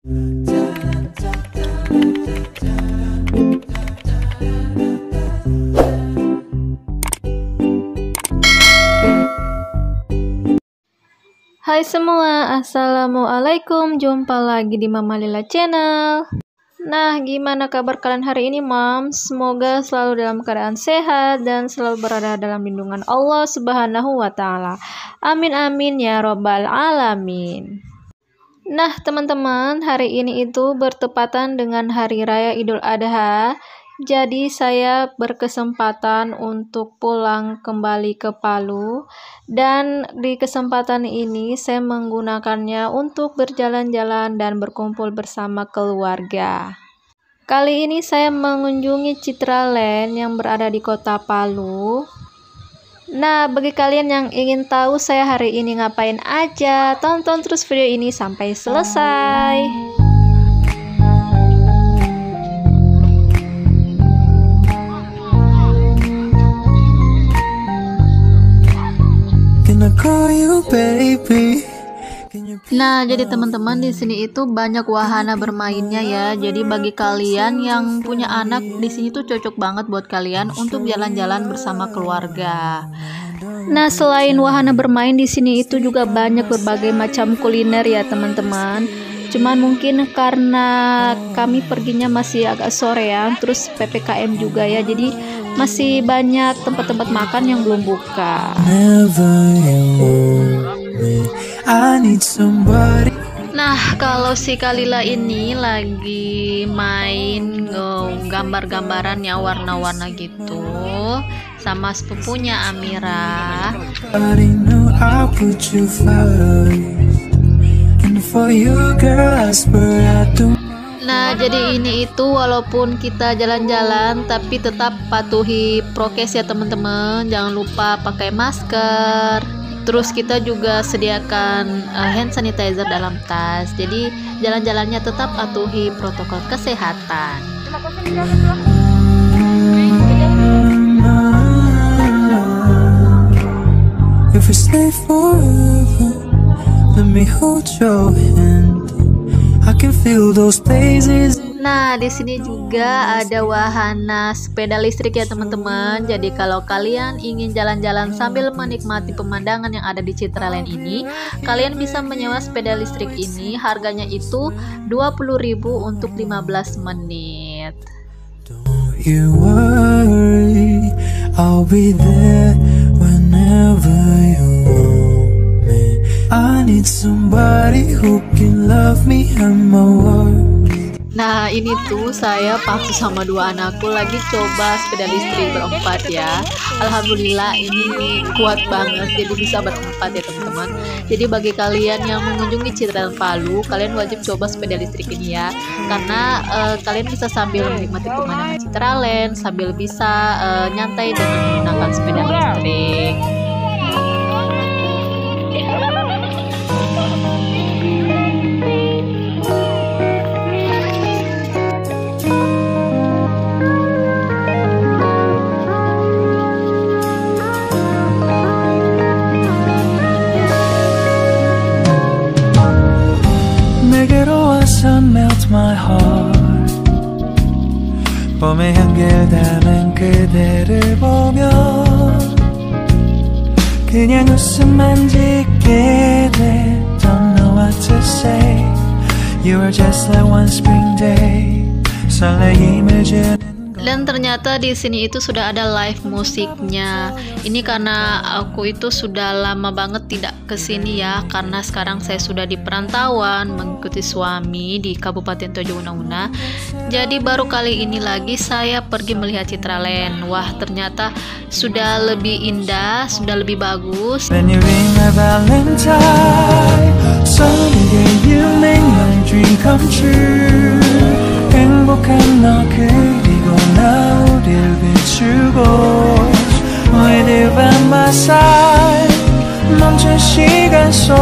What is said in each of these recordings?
Hai semua, assalamualaikum. Jumpa lagi di Mama Lila Channel. Nah, gimana kabar kalian hari ini, Moms? Semoga selalu dalam keadaan sehat dan selalu berada dalam lindungan Allah Subhanahu wa Ta'ala. Amin amin ya Robbal Alamin. Nah, teman-teman, hari ini itu bertepatan dengan Hari Raya Idul Adha. Jadi saya berkesempatan untuk pulang kembali ke Palu, dan di kesempatan ini saya menggunakannya untuk berjalan-jalan dan berkumpul bersama keluarga. Kali ini saya mengunjungi Citraland yang berada di kota Palu. Nah, bagi kalian yang ingin tahu saya hari ini ngapain aja, tonton terus video ini sampai selesai. Nah, jadi teman-teman di sini itu banyak wahana bermainnya ya. Jadi bagi kalian yang punya anak di sini tuh cocok banget buat kalian untuk jalan-jalan bersama keluarga. Nah, selain wahana bermain di sini itu juga banyak berbagai macam kuliner ya teman-teman. Cuman mungkin karena kami perginya masih agak sore ya, terus PPKM juga ya, jadi masih banyak tempat-tempat makan yang belum buka. Nah, kalau si Kalila ini lagi main gambar-gambaran ya, warna-warna gitu sama sepupunya Amira. Nah, jadi ini itu walaupun kita jalan-jalan tapi tetap patuhi prokes ya teman-teman. Jangan lupa pakai masker. Terus kita juga sediakan hand sanitizer dalam tas. Jadi jalan-jalannya tetap patuhi protokol kesehatan. If we stay forever, let me hold your hand. I can feel those places. Nah, di sini juga ada wahana sepeda listrik ya teman-teman. Jadi kalau kalian ingin jalan-jalan sambil menikmati pemandangan yang ada di Citraland ini, kalian bisa menyewa sepeda listrik ini. Harganya itu 20.000 untuk 15 menit. Don't you worry, I'll be there whenever you want me. I need somebody who can love me and my world. Nah, ini tuh saya paksa sama dua anakku lagi coba sepeda listrik berempat ya. Alhamdulillah ini kuat banget, jadi bisa berempat ya teman-teman. Jadi bagi kalian yang mengunjungi Citraland Palu, kalian wajib coba sepeda listrik ini ya. Karena kalian bisa sambil menikmati pemandangan Citraland, sambil bisa nyantai dengan menggunakan sepeda listrik. Melt my heart. 봄의 향기를 담은 그대를 보며 그냥 웃음만 짓게 돼. Don't know what to say. You are just like one spring day. 설레임을 주는. Dan ternyata di sini itu sudah ada live musiknya. Ini karena aku itu sudah lama banget tidak kesini ya, karena sekarang saya sudah di perantauan mengikuti suami di Kabupaten Tojo Una. Jadi baru kali ini lagi saya pergi melihat Citraland. Wah, ternyata sudah lebih indah, sudah lebih bagus. When you ring my Valentine, someday you make my dream come true. 행복한 너 그리고 나 우릴 비추고 너희들 by my side 멈춘 시간 속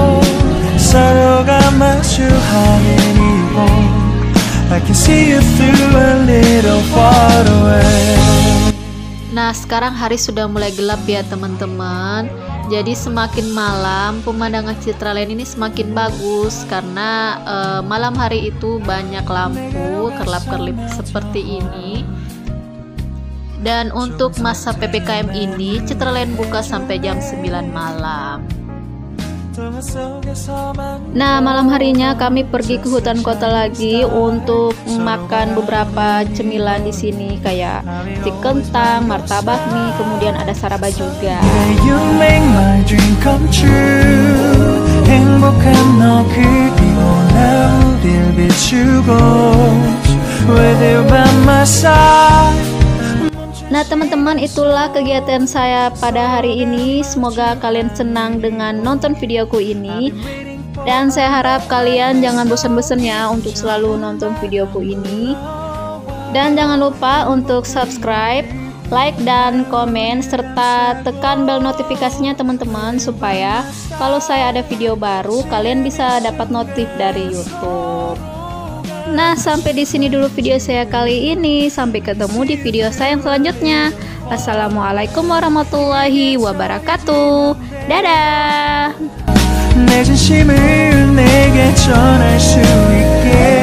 서로가 마주하는 이곳 I can see you through a little far away. Nah, sekarang hari sudah mulai gelap ya teman-teman. Jadi semakin malam pemandangan Citraland ini semakin bagus karena malam hari itu banyak lampu kerlap-kerlip seperti ini. Dan untuk masa PPKM ini Citraland buka sampai jam 9 malam. Nah, malam harinya kami pergi ke hutan kota lagi untuk makan beberapa cemilan di sini kayak stik kentang, martabak mie, kemudian ada saraba juga. Nah teman-teman, itulah kegiatan saya pada hari ini. Semoga kalian senang dengan nonton videoku ini. Dan saya harap kalian jangan bosan-bosan ya untuk selalu nonton videoku ini. Dan jangan lupa untuk subscribe, like, dan komen, serta tekan bel notifikasinya teman-teman, supaya kalau saya ada video baru kalian bisa dapat notif dari YouTube. Nah, sampai di sini dulu video saya kali ini. Sampai ketemu di video saya yang selanjutnya. Assalamualaikum warahmatullahi wabarakatuh. Dadah.